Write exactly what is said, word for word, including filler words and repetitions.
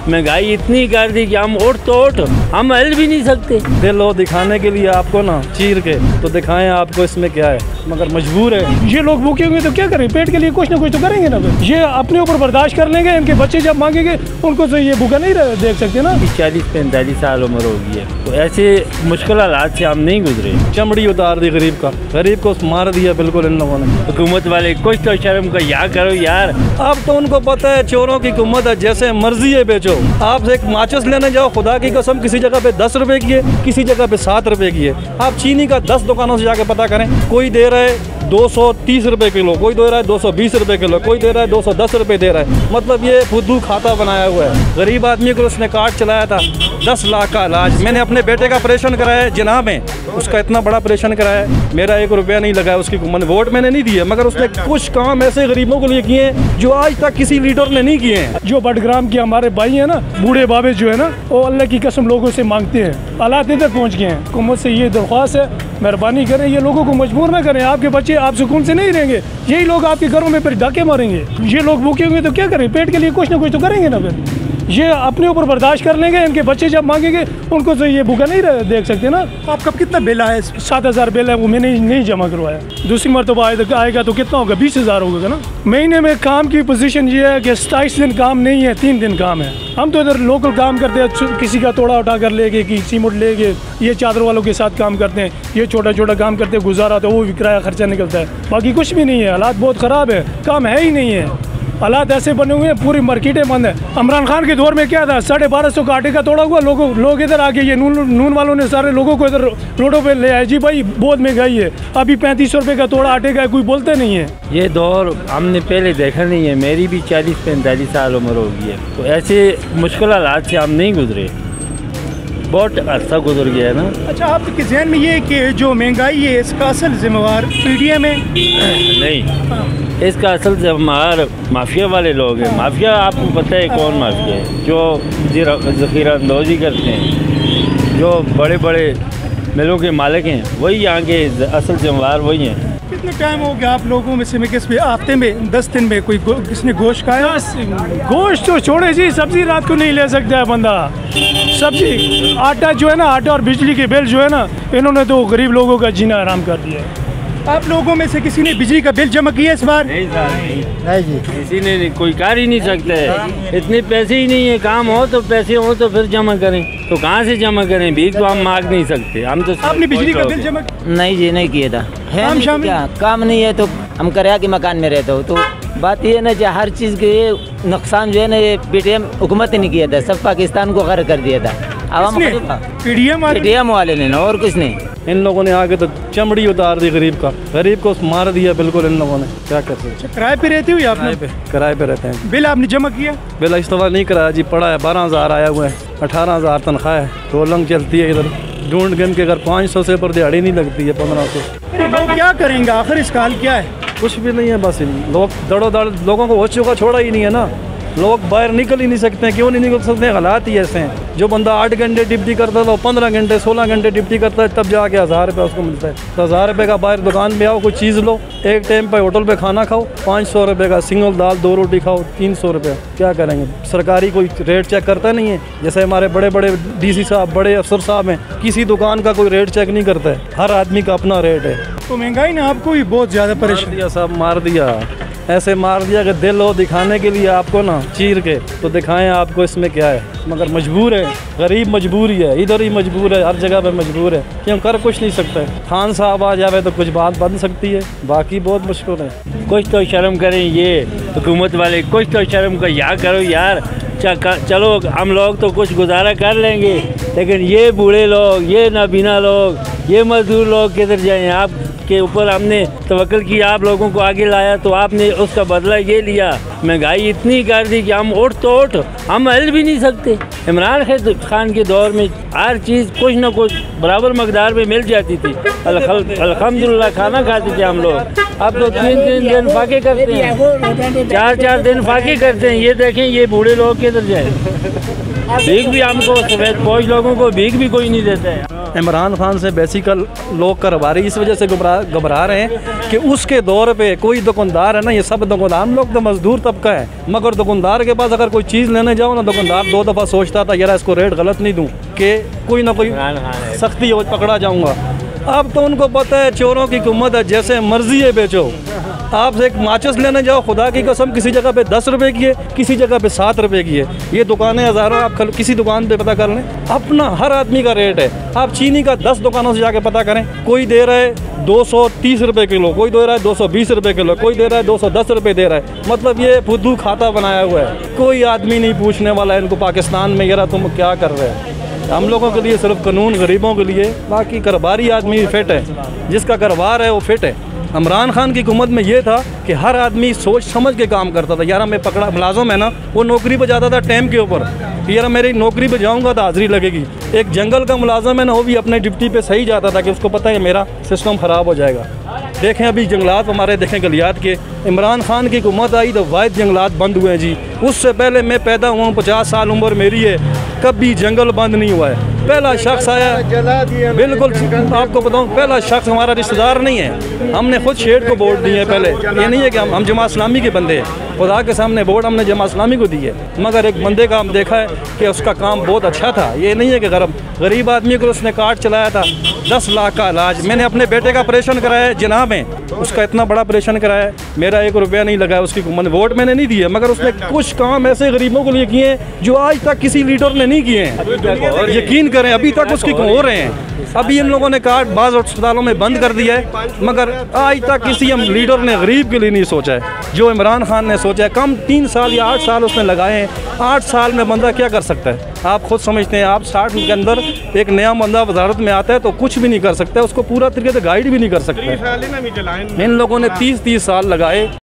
महंगाई इतनी कर दी कि हम उठ तो उठ हम हिल भी नहीं सकते। दिल लो दिखाने के लिए आपको ना चीर के तो दिखाएं आपको इसमें क्या है, मगर मजबूर है। ये लोग भूखे हुए तो क्या करें, पेट के लिए कुछ ना कुछ तो करेंगे ना। ये अपने ऊपर बर्दाश्त कर लेंगे, इनके बच्चे जब मांगेंगे उनको तो ये भूखा नहीं देख सकते ना। चालीस पैंतालीस साल उम्र हो गई है तो ऐसे मुश्किल हालात से हम नहीं गुजरे। चमड़ी उतार दी गरीब का, गरीब को मार दिया बिल्कुल इन लोगों ने। हुकूमत वाले कुछ तो शर्म का या करो यार। अब तो उनको पता है चोरों की हुकूमत है, जैसे मर्जी है बेचो। आप एक माचिस लेने जाओ, खुदा की कसम किसी जगह पे दस रुपए की है, किसी जगह पे सात रुपए की है। आप चीनी का दस दुकानों से जाके पता करें, कोई दे रहा है दो सौ तीस रुपए किलो, कोई दे रहा है दो सौ बीस रुपए किलो, कोई दे रहा है दो सौ दस रुपए दे रहा है। मतलब ये फुद्दू खाता बनाया हुआ है। गरीब आदमी को उसने कार्ड चलाया था दस लाख का इलाज। मैंने अपने बेटे का ऑपरेशन कराया है जिनाह में, उसका इतना बड़ा ऑपरेशन कराया है, मेरा एक रुपया नहीं लगा उसकी। मैंने वोट मैंने नहीं दिया, मगर उसने कुछ काम ऐसे गरीबों के लिए किए हैं जो आज तक किसी लीडर ने नहीं किए हैं। जो बडग्राम के हमारे भाई हैं ना, बूढ़े बाबे जो है ना, वो अल्लाह की कसम लोगों से मांगते हैं, हालात इधर पहुँच गए हैं। हुकूमत से ये दरख्वास्त है, मेहरबानी करें, ये लोगों को मजबूर ना करें। आपके बच्चे आप सुकून से नहीं रहेंगे, यही लोग आपके घरों में फिर डाके मारेंगे। ये लोग भूखे हुए तो क्या करें, पेट के लिए कुछ ना कुछ तो करेंगे ना। फिर ये अपने ऊपर बर्दाश्त कर लेंगे, इनके बच्चे जब मांगेंगे उनको तो ये भूखा नहीं देख सकते ना। आपका कितना बिल आया? सात हज़ार बिल है, वो मैंने नहीं जमा करवाया। दूसरी मरतबा आएगा तो कितना होगा, बीस हज़ार होगा ना। महीने में काम की पोजीशन ये है कि सताईस दिन काम नहीं है, तीन दिन काम है। हम तो इधर लोकल काम करते हैं, किसी का तोड़ा उठा कर लेके, कि सीमेंट लेके, ये चादर वालों के साथ काम करते हैं, ये छोटा छोटा काम करते हैं, गुजारा तो वो भी किराया खर्चा निकलता है, बाकी कुछ भी नहीं है। हालात बहुत ख़राब है, काम है ही नहीं है। हालात ऐसे बने हुए हैं, पूरी मार्केटें बंद है। इमरान खान के दौर में क्या था, साढ़े बारह सौ का आटे का तोड़ा हुआ, लोगों लोग इधर आके ये नून नून वालों ने सारे लोगों को इधर रोडों पे ले आए, जी भाई बहुत महंगाई है। अभी पैंतीस सौ रुपये का तोड़ा आटे का कोई बोलते नहीं है। ये दौर हमने पहले देखा नहीं है, मेरी भी चालीस पैंतालीस साल उम्र हो गई है तो ऐसे मुश्किल हालात से हम नहीं गुजरे, बहुत अर्सा गुजर गया है ना। अच्छा, आपके जहन में ये है कि जो महंगाई है इसका असल जिम्मेवार पीडीएम है? नहीं, इसका असल जिम्मेवार माफिया वाले लोग हैं। माफिया आपको पता है कौन माफिया है? जो ज़ख़ीरा अंदोज़ी करते हैं, जो बड़े बड़े मिलों के मालिक हैं, वही यहाँ के असल जिम्मेवार वही हैं। कितने टाइम हो गया आप लोगों में से, में किस पे हफ्ते में दस दिन में कोई किसने गोश्त खाया? गोश्त तो छोड़े जी, सब्जी रात को नहीं ले सकता है बंदा। सब्जी, आटा जो है ना, आटा और बिजली के बिल जो है ना, इन्होंने तो गरीब लोगों का जीना आराम कर दिया है। आप लोगों में से किसी ने बिजली का बिल जमा किया इस बार? नहीं सर, नहीं जी, किसी ने नहीं, कोई कर ही नहीं सकता है। इतने पैसे ही नहीं है, काम हो तो पैसे हो तो फिर जमा करें, तो कहाँ से जमा करें? भीख तो हम मांग नहीं सकते। हम तो आपने बिजली का बिल जमा? नहीं जी, नहीं किया था। काम शाम क्या काम नहीं है तो हम किराया के मकान में रहते हो, तो बात ये ना जो हर चीज़ के नुकसान जो है ना, ये पीटीएम हुकूमत ने किया था, सब पाकिस्तान को गर्क कर दिया था। अब हम पीडीएम पीटीएम वाले ने ना, और कुछ नहीं। इन लोगों ने आके तो चमड़ी उतार दी गरीब का, गरीब को मार दिया बिल्कुल इन लोगों ने। क्या कर सकते? किराए पे रहते हो या किराए पे किराए पे रहते हैं। बिल आपने जमा किया? बिल इस्तेमाल नहीं कराया जी, पड़ा है, बारह हज़ार आया हुआ है, अठारह हज़ार तनख्वाह है, रोलंग चलती है इधर। ढूंढ गन के अगर पाँच सौ से ऊपर दिहाड़ी नहीं लगती है, पंद्रह सौ। लोग क्या करेंगे आखिर, इसका हाल क्या है? कुछ भी नहीं है, बस लोग दड़ो दड़ लोगों को होश का छोड़ा ही नहीं है ना। लोग बाहर निकल ही नहीं सकते हैं। क्यों नहीं निकल सकते हैं? हालात ही ऐसे हैं। जो बंदा आठ घंटे ड्यूटी करता था, पंद्रह घंटे सोलह घंटे ड्यूटी करता है, तब जाके हज़ार रुपये उसको मिलता है। तो हज़ार रुपये का बाहर दुकान में आओ, कोई चीज़ लो, एक टाइम पे होटल पे खाना खाओ, पाँच सौ रुपये का सिंगल दाल दो रोटी खाओ, तीन सौ रुपये। क्या करेंगे? सरकारी कोई रेट चेक करता नहीं है। जैसे हमारे बड़े बड़े डी सी साहब, बड़े अफसर साहब हैं, किसी दुकान का कोई रेट चेक नहीं करता है, हर आदमी का अपना रेट है। तो महंगाई ने आपको भी बहुत ज़्यादा परेशान दिया साहब, मार दिया, ऐसे मार दिया कि दिल हो दिखाने के लिए आपको ना चीर के तो दिखाएं आपको इसमें क्या है, मगर मजबूर है। गरीब मजबूर ही है, इधर ही मजबूर है, हर जगह पे मजबूर है। क्यों कर कुछ नहीं सकता है। खान साहब आ जावे तो कुछ बात बन सकती है, बाकी बहुत मुश्किल है। कुछ तो शर्म करें ये हुकूमत वाले, कुछ तो शर्म का या करो यार। चलो हम लोग तो कुछ गुजारा कर लेंगे, लेकिन ये बूढ़े लोग, ये नाबीना लोग, ये मजदूर लोग किधर जाएँ? आप के ऊपर हमने तवक्कुल किया, आप लोगों को आगे लाया, तो आपने उसका बदला ये लिया। महंगाई इतनी कर दी कि हम उठ तो उठ हम हिल भी नहीं सकते। इमरान खान के दौर में हर चीज़ कुछ न कुछ बराबर मकदार में मिल जाती थी, अल्हम्दुलिल्लाह खाना खाते थे हम लोग। अब तो तीन तीन दिन फाके करते हैं, चार चार दिन फाके करते हैं। ये देखें ये बूढ़े लोग किधर जाए? भीख भी हमको, सफेद फौज लोगों को भीख भी कोई नहीं देता है। इमरान खान से बेसिकल लोग करवा रही, इस वजह से गुमराह घबरा रहे हैं कि उसके दौर पे कोई दुकानदार है ना, ये सब दुकानदार, हम लोग तो मजदूर तबका है, मगर दुकानदार के पास अगर कोई चीज़ लेने जाओ ना, दुकानदार दो दफ़ा सोचता था यार इसको रेट गलत नहीं दूँ कि कोई ना कोई सख्ती हो पकड़ा जाऊँगा। अब तो उनको पता है चोरों की हुकूमत है, जैसे मर्जी है बेचो। आप एक माचिस लेने जाओ, खुदा की कसम किसी जगह पे दस रुपए की है, किसी जगह पे सात रुपए की है। ये दुकानें हज़ारों, आप किसी दुकान पे पता कर लें, अपना हर आदमी का रेट है। आप चीनी का दस दुकानों से जाके पता करें, कोई दे रहा है दो सौ तीस रुपये किलो, कोई दे रहा है दो सौ बीस रुपये किलो, कोई दे रहा है दो सौ दस रुपये दे रहा है। मतलब ये फुद्दू खाता बनाया हुआ है, कोई आदमी नहीं पूछने वाला है इनको पाकिस्तान में यार तुम क्या कर रहे हैं। हम लोगों के लिए सिर्फ कानून, गरीबों के लिए, बाकी कारोबारी आदमी फिट है, जिसका कारोबार है वो फिट है। इमरान खान की हुकूमत में ये था कि हर आदमी सोच समझ के काम करता था। यार मैं पकड़ा मुलाजिम है ना, वो नौकरी पे जाता था टाइम के ऊपर, यार मेरी नौकरी पे जाऊंगा तो हाजिरी लगेगी। एक जंगल का मुलाजिम है ना, वो भी अपने ड्यूटी पे सही जाता था कि उसको पता है मेरा सिस्टम ख़राब हो जाएगा। देखें अभी जंगलात हमारे, देखें गलियात के, इमरान खान की हुकूमत आई तो वाहिद जंगलात बंद हुए हैं जी। उससे पहले मैं पैदा हुआ हूँ, पचास साल उम्र मेरी है, कभी जंगल बंद नहीं हुआ है। पहला शख्स आया, बिल्कुल आपको बताऊं, पहला शख्स हमारा रिश्तेदार नहीं है, हमने खुद शेड को वोट दिए हैं। पहले ये नहीं है कि हम हम जमा इस्लामी के बंदे हैं, खुदा के सामने वोट हमने जमा इस्लामी को दी है, मगर एक बंदे का हम देखा है कि उसका काम बहुत अच्छा था। ये नहीं है कि गरीब गरीब आदमी को उसने कार्ड चलाया था, दस लाख का इलाज। मैंने अपने बेटे का ऑपरेशन कराया है जिना में, उसका इतना बड़ा ऑपरेशन कराया है, मेरा एक रुपया नहीं लगा उसकी हुकूमत, वोट मैंने नहीं दिए, मगर उसने कुछ काम ऐसे गरीबों के लिए किए हैं जो आज तक किसी लीडर ने नहीं किए हैं। और यकीन करें अभी तक उसकी हो रहे हैं। अभी इन लोगों ने कार्ड बाज़ अस्पतालों में बंद कर दिया है, मगर आज तक किसी हम लीडर ने गरीब के लिए नहीं सोचा है जो इमरान खान ने सोचा है। कम तीन साल या आठ साल उसने लगाए हैं, आठ साल में बंदा क्या कर सकता है आप खुद समझते हैं। आप साठ के अंदर एक नया बंदा वजारत में आता है तो कुछ भी नहीं कर सकता, उसको पूरा तरीके से गाइड भी नहीं कर सकता। इन लोगों ने तीस तीस साल लगाए।